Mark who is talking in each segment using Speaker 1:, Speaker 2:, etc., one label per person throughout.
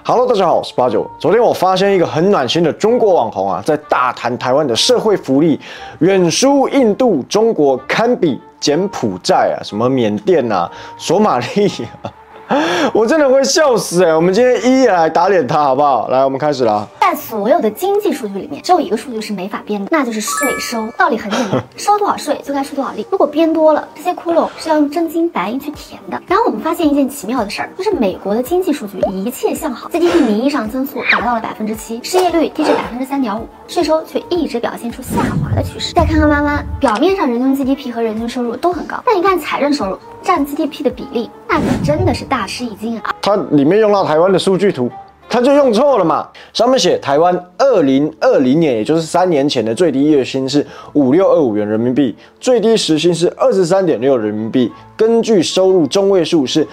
Speaker 1: Hello， 大家好，我是89。昨天我发现一个很暖心的中国网红啊，在大谈台湾的社会福利远输印度、中国，堪比柬埔寨啊，什么缅甸啊、索马利啊。我真的会笑死我们今天一一来打脸他，好不好？来，我们开始啦。
Speaker 2: 在所有的经济数据里面，只有一个数据是没法编的，那就是税收。道理很简单，收多少税就该收多少利。如果编多了，这些窟窿是要用真金白银去填的。然后我们发现一件奇妙的事儿，就是美国的经济数据一切向好 ，GDP 名义上增速达到了7%，失业率低至3.5%，税收却一直表现出下滑的趋势。再看看弯弯，表面上人均 GDP 和人均收入都很高，但一看财政收入占 GDP 的比例，那可真的是大吃一惊啊！
Speaker 1: 它里面用到台湾的数据图，它就用错了嘛。上面写台湾2020年，也就是3年前的最低月薪是5625元人民币，最低时薪是23.6人民币，根据收入中位数是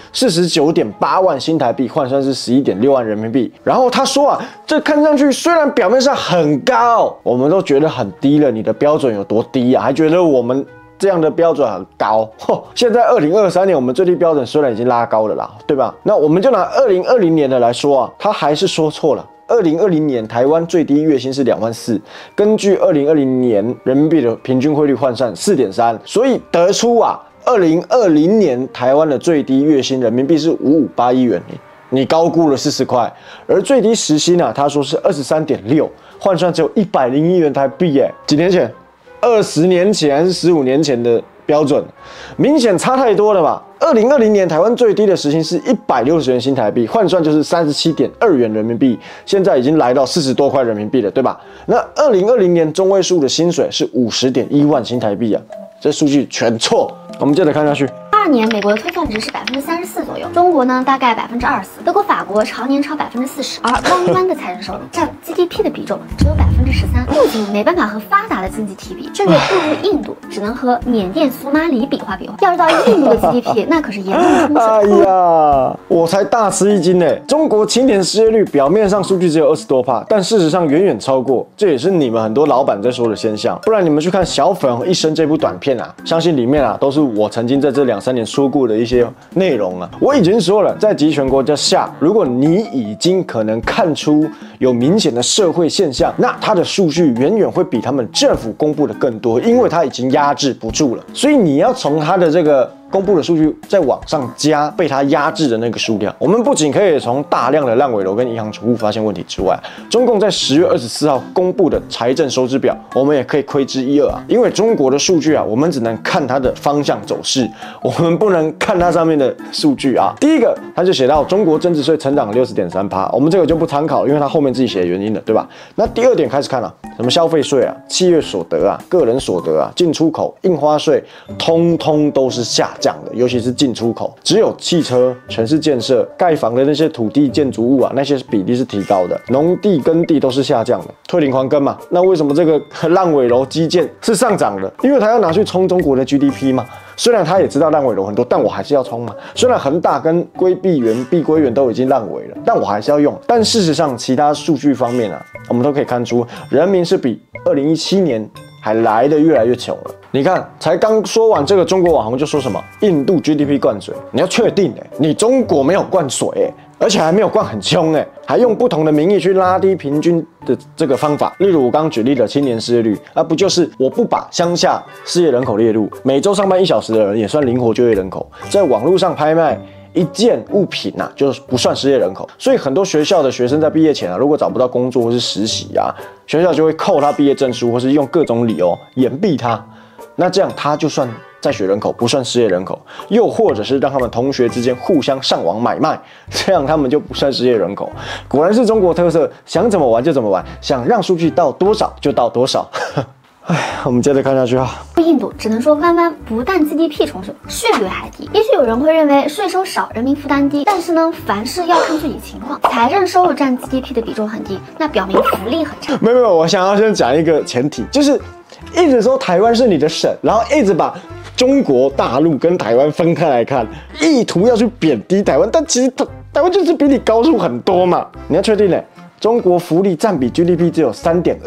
Speaker 1: 49.8万新台币，换算是11.6万人民币。然后他说啊，这看上去虽然表面上很高，我们都觉得很低了，你的标准有多低啊？还觉得我们这样的标准很高，现在2023年我们最低标准虽然已经拉高了啦，对吧？那我们就拿2020年的来说啊，他还是说错了。2020年台湾最低月薪是24000，根据2020年人民币的平均汇率换算4.3，所以得出啊，2020年台湾的最低月薪人民币是5581元，你高估了40块，而最低时薪啊，他说是23.6，换算只有101元台币耶，几年前？20年前还是15年前的标准，明显差太多了吧？2020年台湾最低的时薪是160元新台币，换算就是37.2元人民币，现在已经来到40多块人民币了，对吧？那2020年中位数的薪水是50.1万新台币啊，这数据全错。我们接着看下去。
Speaker 2: 22年，美国的推算值是34%左右，中国呢大概24%，德国、法国常年超40%，而弯弯的财政收入占 GDP 的比重只有13%，不仅没办法和发达的经济体比，甚至不如印度，只能和缅甸、索马里比划比划。要知道印度的 GDP 那可是严重冲刺。
Speaker 1: 哎呀，我才大吃一惊呢！中国青年失业率表面上数据只有20多%，但事实上远远超过，这也是你们很多老板在说的现象。不然你们去看《小粉红一生》这部短片啊，相信里面啊都是我曾经在这2-3年说过的一些内容啊。我已经说了，在集权国家下，如果你已经可能看出有明显的社会现象，那它的数据远远会比他们政府公布的更多，因为它已经压制不住了。所以你要从它的这个公布的数据再往上加被它压制的那个数量。我们不仅可以从大量的烂尾楼跟银行储户发现问题之外，中共在10月24号公布的财政收支表，我们也可以窥之一二啊。因为中国的数据啊，我们只能看它的方向走势，我们不能看它上面的数据啊。第一个，它就写到中国增值税成长60.3%，我们这个就不参考，因为它后面自己写的原因了，对吧？那第二点开始看了，什么消费税啊、企业所得啊、个人所得啊、进出口、印花税，通通都是下降的，尤其是进出口，只有汽车、城市建设、盖房的那些土地建筑物啊，那些比例是提高的，农地耕地都是下降的，退林还耕嘛。那为什么这个烂尾楼基建是上涨的？因为它要拿去冲中国的 GDP 嘛。虽然他也知道烂尾楼很多，但我还是要冲嘛。虽然恒大跟规碧园、碧桂园都已经烂尾了，但我还是要用。但事实上，其他数据方面啊，我们都可以看出，人民是比2017年还来得越来越穷了。你看，才刚说完这个中国网红就说什么印度 GDP 灌水，你要确定你中国没有灌水而且还没有灌很凶还用不同的名义去拉低平均的这个方法。例如我刚举例的青年失业率，不就是我不把乡下失业人口列入，每周上班1小时的人也算灵活就业人口，在网络上拍卖一件物品啊，就不算失业人口。所以很多学校的学生在毕业前啊，如果找不到工作或是实习啊，学校就会扣他毕业证书，或是用各种理由延毕他。那这样他就算在学人口，不算失业人口。又或者是让他们同学之间互相上网买卖，这样他们就不算失业人口。果然是中国特色，想怎么玩就怎么玩，想让数据到多少就到多少。我们接着看下去啊。
Speaker 2: 印度只能说弯弯不但 GDP 冲水，税率还低。也许有人会认为税收少，人民负担低，但是呢，凡事要看具体情况。财政收入占 GDP 的比重很低，那表明福利很差。
Speaker 1: 没有，我想要先讲一个前提，就是一直说台湾是你的省，然后一直把中国大陆跟台湾分开来看，意图要去贬低台湾，但其实台湾就是比你高出很多嘛。你要确定中国福利占比 GDP 只有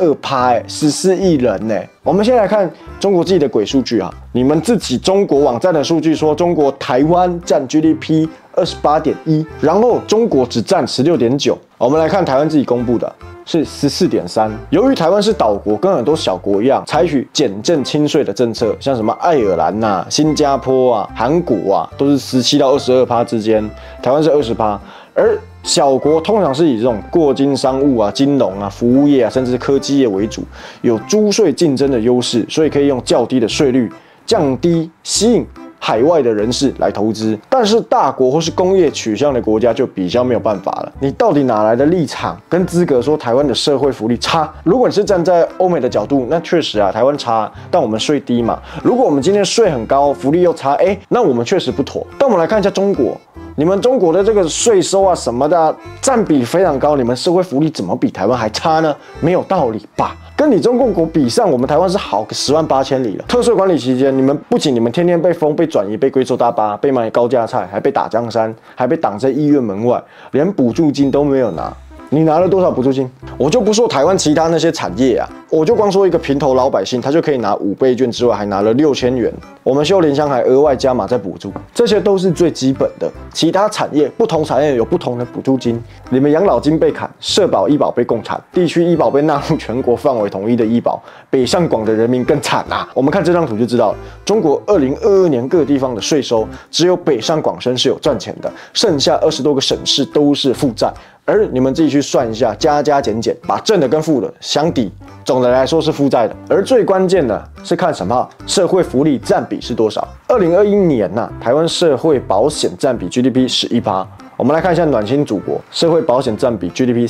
Speaker 1: 3.2%，14亿人我们先来看中国自己的鬼数据啊，你们自己中国网站的数据说，中国台湾占 GDP 28.1%，然后中国只占16.9%。我们来看台湾自己公布的。是14.3%。由于台湾是岛国，跟很多小国一样，采取减政轻税的政策，像什么爱尔兰呐、新加坡啊、韩国啊，都是17到22%之间，台湾是20%。而小国通常是以这种过境商务啊、金融啊、服务业啊，甚至是科技业为主，有租税竞争的优势，所以可以用较低的税率降低吸引海外的人士来投资，但是大国或是工业取向的国家就比较没有办法了。你到底哪来的立场跟资格说台湾的社会福利差？如果你是站在欧美的角度，那确实啊，台湾差，但我们税低嘛。如果我们今天税很高，福利又差，那我们确实不妥。但我们来看一下中国。你们中国的这个税收啊什么的啊，占比非常高，你们社会福利怎么比台湾还差呢？没有道理吧？跟你中共国比上，我们台湾是好个108000里了。特税管理期间，你们天天被封、被转移、被归收大巴、被买高价菜，还被打江山，还被挡在医院门外，连补助金都没有拿。你拿了多少补助金？我就不说台湾其他那些产业啊，我就光说一个平头老百姓，他就可以拿5倍券之外，还拿了6000元。我们秀林乡还额外加码再补助，这些都是最基本的。其他产业不同产业有不同的补助金。你们养老金被砍，社保医保被共产，地区医保被纳入全国范围统一的医保，北上广的人民更惨啊！我们看这张图就知道了，中国2022年各地方的税收，只有北上广深是有赚钱的，剩下20多个省市都是负债。而你们自己去算一下，加加减减，把正的跟负的相抵，总的来说是负债的。而最关键的是看什么？社会福利占比是多少？2021年台湾社会保险占比 GDP 11%。我们来看一下暖心祖国，社会保险占比 GDP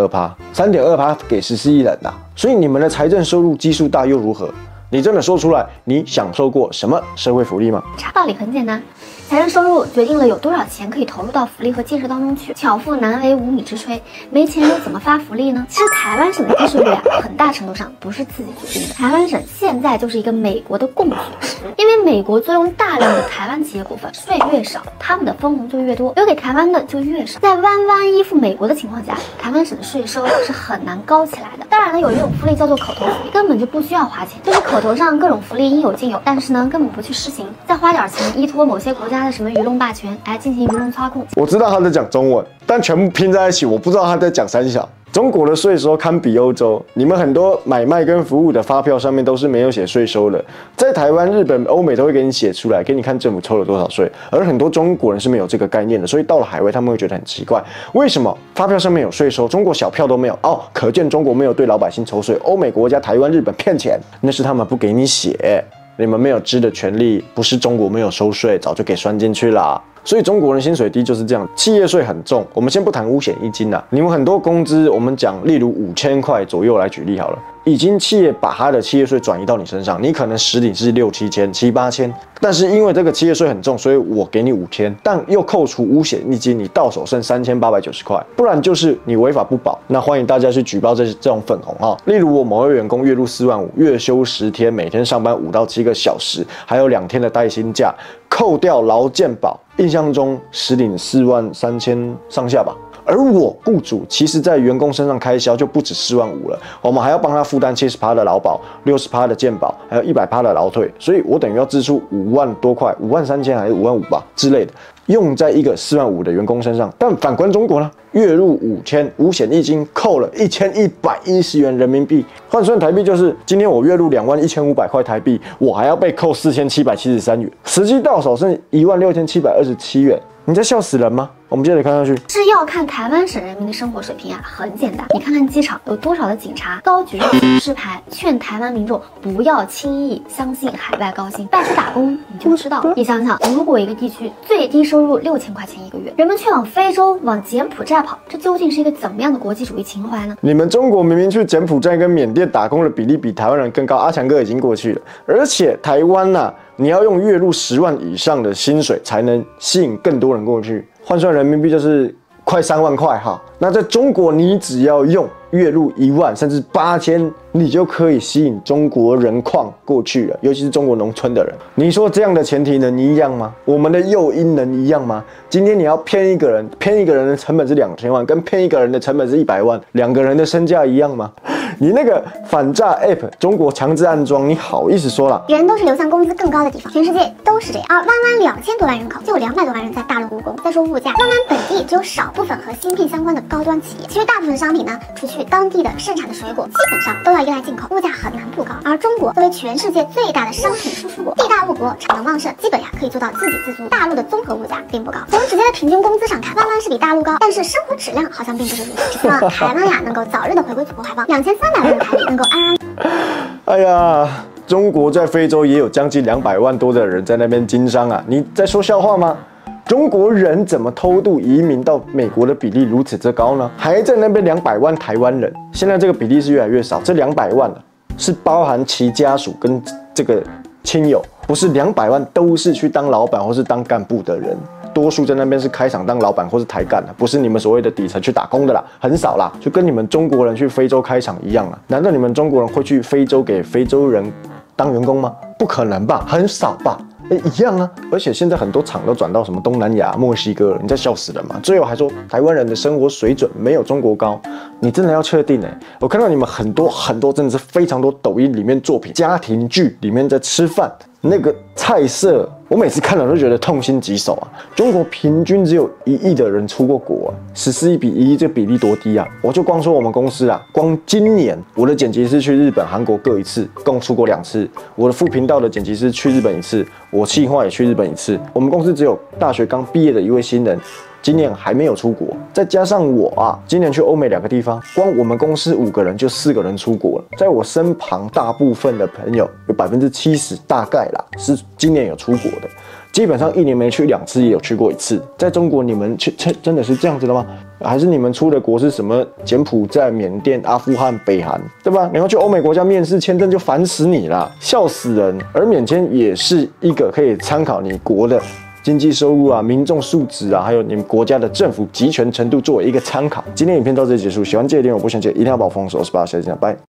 Speaker 1: 3.2%，3.2%给14亿人所以你们的财政收入基数大又如何？你真的说出来，你享受过什么社会福利吗？
Speaker 2: 道理很简单，财政收入决定了有多少钱可以投入到福利和建设当中去。巧妇难为无米之炊，没钱又怎么发福利呢？其实台湾省的低税率很大程度上不是自己决定的。台湾省现在就是一个美国的供血池，因为美国租用大量的台湾企业股份，税越少，他们的分红就越多，留给台湾的就越少。在弯弯依附美国的情况下，台湾省的税收是很难高起来的。当然了，有一种福利叫做口头福利，根本就不需要花钱，就是口头上各种福利应有尽有，但是呢，根本不去施行，再花点钱依托某些国家的什么舆论霸权，进行舆论操控。
Speaker 1: 我知道他在讲中文，但全部拼在一起，我不知道他在讲三小。中国的税收堪比欧洲，你们很多买卖跟服务的发票上面都是没有写税收的，在台湾、日本、欧美都会给你写出来，给你看政府抽了多少税，而很多中国人是没有这个概念的，所以到了海外他们会觉得很奇怪，为什么发票上面有税收，中国小票都没有？可见中国没有对老百姓抽税，欧美国家、台湾、日本骗钱，那是他们不给你写，你们没有知的权利，不是中国没有收税，早就给算进去了。所以中国人薪水低就是这样，企业税很重。我们先不谈五险一金你们很多工资，我们讲例如5000块左右来举例好了，已经企业把他的企业税转移到你身上，你可能实领是6、7千、7、8千，但是因为这个企业税很重，所以我给你5000，但又扣除五险一金，你到手剩3890块，不然就是你违法不保。那欢迎大家去举报这种粉红例如我某位员工月入4万5，月休10天，每天上班5到7个小时，还有2天的带薪假，扣掉劳健保，印象中实领43000上下吧。而我雇主其实在员工身上开销就不止4万5了，我们还要帮他负担70%的劳保、60%的健保，还有100%的劳退，所以我等于要支出5万多块，53000还是5万5吧之类的，用在一个4万5的员工身上。但反观中国呢，月入5000，五险一金扣了1110元人民币，换算台币就是今天我月入21500块台币，我还要被扣4773元，实际到手剩16727元。你在笑死人吗？我们接着看下去，
Speaker 2: 是要看台湾省人民的生活水平很简单，你看看机场有多少的警察高举着警示牌，劝台湾民众不要轻易相信海外高薪，外出打工你就知道。你想想，如果一个地区最低收入6000块钱一个月，人们却往非洲、往柬埔寨跑，这究竟是一个怎么样的国际主义情怀呢？
Speaker 1: 你们中国明明去柬埔寨跟缅甸打工的比例比台湾人更高，阿强哥已经过去了，而且台湾你要用月入10万以上的薪水才能吸引更多人过去，换算人民币就是快3万块那在中国，你只要用月入1万甚至8000，你就可以吸引中国人矿过去了，尤其是中国农村的人。你说这样的前提能一样吗？我们的诱因能一样吗？今天你要骗一个人的成本是2000万，跟骗一个人的成本是100万，2个人的身价一样吗？ 你那个反诈 App 中国强制安装，你好意思说了？
Speaker 2: 人都是流向工资更高的地方，全世界都是这样。而弯弯2000多万人口，就有200多万人在大陆务工。再说物价，弯弯本地只有少部分和芯片相关的高端企业，其余大部分商品呢，除去当地的盛产的水果，基本上都要依赖进口，物价很难不高。而中国作为全世界最大的商品输出国，地大物博，产能旺盛，基本可以做到自给自足。大陆的综合物价并不高，从直接的平均工资上看，弯弯是比大陆高，但是生活质量好像并不是如此。希望台湾能够早日的回归祖国怀抱，2300万人台币能够安安。
Speaker 1: 哎呀，中国在非洲也有将近200万多的人在那边经商啊！你在说笑话吗？中国人怎么偷渡移民到美国的比例如此之高呢？还在那边200万台湾人，现在这个比例是越来越少。这200万是包含其家属跟这个亲友，不是200万都是去当老板或是当干部的人。多数在那边是开厂当老板或是台干的，不是你们所谓的底层去打工的啦，很少啦，就跟你们中国人去非洲开厂一样啊。难道你们中国人会去非洲给非洲人当员工吗？不可能吧，很少吧。一样啊，而且现在很多厂都转到什么东南亚、墨西哥了，你在笑死人吗？最后还说台湾人的生活水准没有中国高，你真的要确定我看到你们很多真的是非常多抖音里面作品、家庭剧里面在吃饭那个菜色，我每次看了都觉得痛心疾首啊！中国平均只有1亿的人出过国，14亿比1亿，这比例多低啊！我就光说我们公司啊，光今年我的剪辑师去日本、韩国各1次，共出国2次；我的副频道的剪辑师去日本1次，我企划也去日本1次。我们公司只有大学刚毕业的一位新人，今年还没有出国，再加上我啊，今年去欧美2个地方，光我们公司5个人就4个人出国了。在我身旁，大部分的朋友有70%大概啦，是今年有出国的。基本上1年没去2次，也有去过1次。在中国，你们真的是这样子的吗？还是你们出的国是什么柬埔寨、缅甸、阿富汗、北韩，对吧？你要去欧美国家面试签证就烦死你啦，笑死人。而免签也是一个可以参考你国的经济收入啊、民众素质啊，还有你们国家的政府集权程度作为一个参考。今天影片到这里结束，喜欢这个点我不想记得一定要把我封锁，我是巴，下次见，拜。